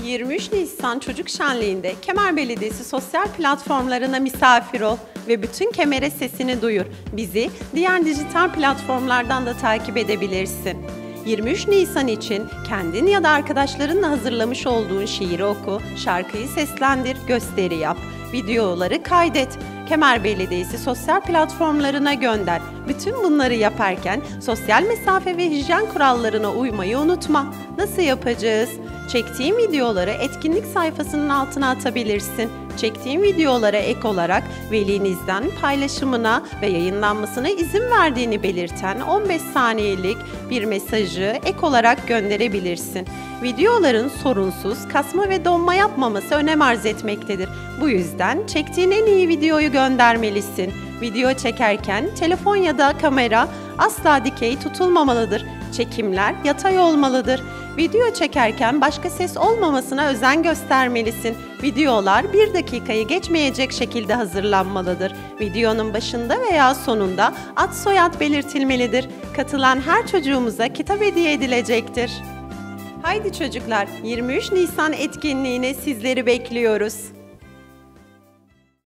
23 Nisan Çocuk Şenliği'nde Kemer Belediyesi sosyal platformlarına misafir ol ve bütün Kemer'e sesini duyur. Bizi diğer dijital platformlardan da takip edebilirsin. 23 Nisan için kendin ya da arkadaşlarınla hazırlamış olduğun şiiri oku, şarkıyı seslendir, gösteri yap, videoları kaydet. Kemer Belediyesi sosyal platformlarına gönder. Bütün bunları yaparken sosyal mesafe ve hijyen kurallarına uymayı unutma. Nasıl yapacağız? Çektiğin videoları etkinlik sayfasının altına atabilirsin. Çektiğin videolara ek olarak velinizden paylaşımına ve yayınlanmasına izin verdiğini belirten 15 saniyelik bir mesajı ek olarak gönderebilirsin. Videoların sorunsuz, kasma ve donma yapmaması önem arz etmektedir. Bu yüzden çektiğin en iyi videoyu göndermelisin. Video çekerken telefon ya da kamera asla dikey tutulmamalıdır. Çekimler yatay olmalıdır. Video çekerken başka ses olmamasına özen göstermelisin. Videolar 1 dakikayı geçmeyecek şekilde hazırlanmalıdır. Videonun başında veya sonunda ad soyad belirtilmelidir. Katılan her çocuğumuza kitap hediye edilecektir. Haydi çocuklar, 23 Nisan etkinliğine sizleri bekliyoruz.